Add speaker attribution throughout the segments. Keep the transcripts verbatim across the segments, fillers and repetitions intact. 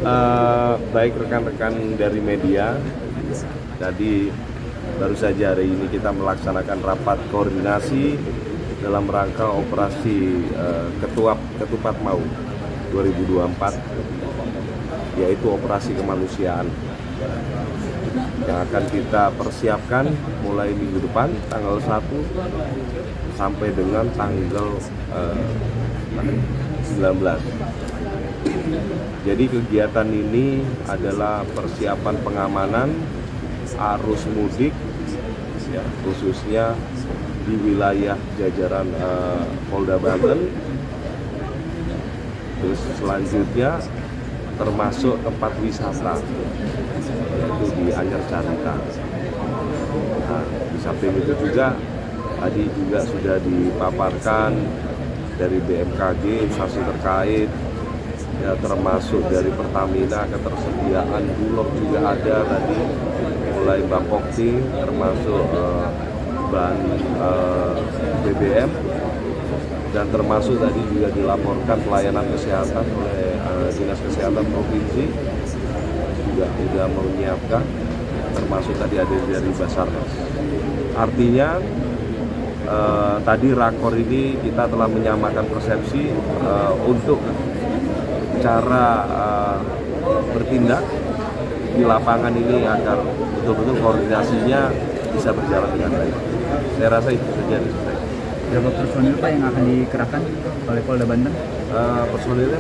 Speaker 1: Uh, baik rekan-rekan dari media, tadi baru saja hari ini kita melaksanakan rapat koordinasi dalam rangka operasi uh, Ketupat Ketupat Mau dua ribu dua puluh empat, yaitu operasi kemanusiaan yang akan kita persiapkan mulai minggu depan tanggal satu sampai dengan tanggal uh, sembilan belas. Jadi kegiatan ini adalah persiapan pengamanan arus mudik, ya, khususnya di wilayah jajaran uh, Polda Banten. Terus selanjutnya termasuk tempat wisata, yaitu di Anyar Carita. Nah, di samping itu juga tadi juga sudah dipaparkan dari B M K G, instansi terkait, ya, termasuk dari Pertamina, ketersediaan Bulog juga ada tadi, mulai Bapokti, termasuk uh, bahan uh, B B M, dan termasuk tadi juga dilaporkan pelayanan kesehatan oleh uh, Dinas Kesehatan Provinsi juga sudah menyiapkan, termasuk tadi ada dari Basarnas. Artinya uh, tadi rakor ini kita telah menyamakan persepsi uh, untuk cara uh, bertindak di lapangan ini agar betul-betul koordinasinya bisa berjalan dengan baik. Saya rasa itu saja.
Speaker 2: Berapa personil Pak yang akan dikerahkan oleh Polda Banten?
Speaker 1: Uh, personilnya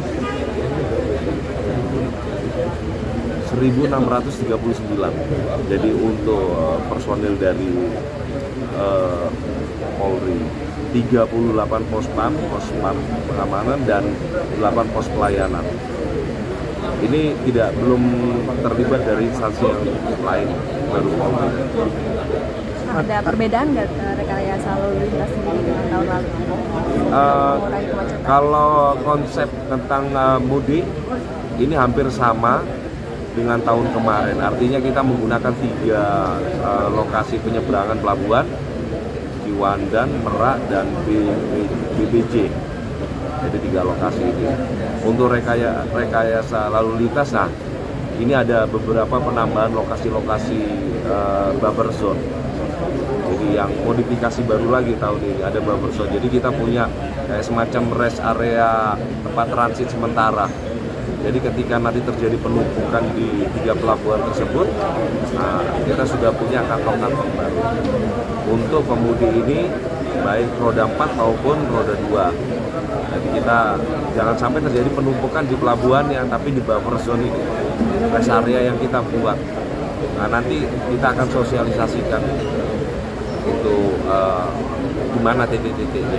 Speaker 1: seribu enam ratus tiga puluh sembilan. Jadi untuk uh, personil dari uh, Polri, tiga puluh delapan pos pam, pos pam pengamanan, dan delapan pos pelayanan. Ini tidak belum terlibat dari instansi yang lain, baru Polri.
Speaker 3: Ada perbedaan nggak rekayasa lalu lintas sendiri dengan tahun lalu?
Speaker 1: Uh, kalau konsep tentang uh, mudik ini hampir sama dengan tahun kemarin. Artinya kita menggunakan tiga uh, lokasi penyeberangan pelabuhan, Ciwandan, Merak, dan B B J. Jadi tiga lokasi ini. Untuk rekaya, rekayasa lalu lintas, nah ini ada beberapa penambahan lokasi-lokasi uh, buffer zone. Jadi yang modifikasi baru lagi tahun ini ada buffer zone. Jadi kita punya kayak semacam rest area tempat transit sementara. Jadi ketika nanti terjadi penumpukan di tiga pelabuhan tersebut, nah, kita sudah punya kantong-kantong baru. Untuk pemudik ini, baik roda empat maupun roda dua. Jadi kita jangan sampai terjadi penumpukan di pelabuhan yang tapi di buffer zone ini, rest area yang kita buat. Nah, nanti kita akan sosialisasikan itu uh, di mana titik-titiknya.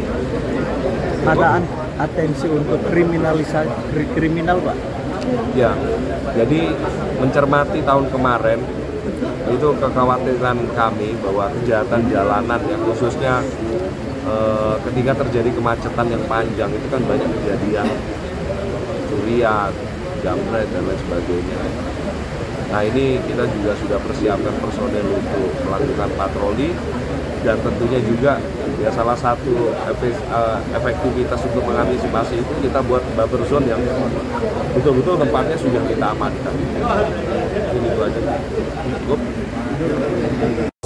Speaker 2: Ada atensi untuk kriminalisasi kriminal, Pak?
Speaker 1: Ya, jadi mencermati tahun kemarin itu kekhawatiran kami bahwa kejahatan jalanan yang khususnya eh, ketika terjadi kemacetan yang panjang itu kan banyak kejadian curian, jambret, dan lain sebagainya. Nah, ini kita juga sudah persiapkan personel untuk melakukan patroli, dan tentunya juga ya salah satu efektivitas untuk mengantisipasi itu kita buat buffer zone yang betul-betul tempatnya sudah kita amankan. Ini itu aja. Cukup.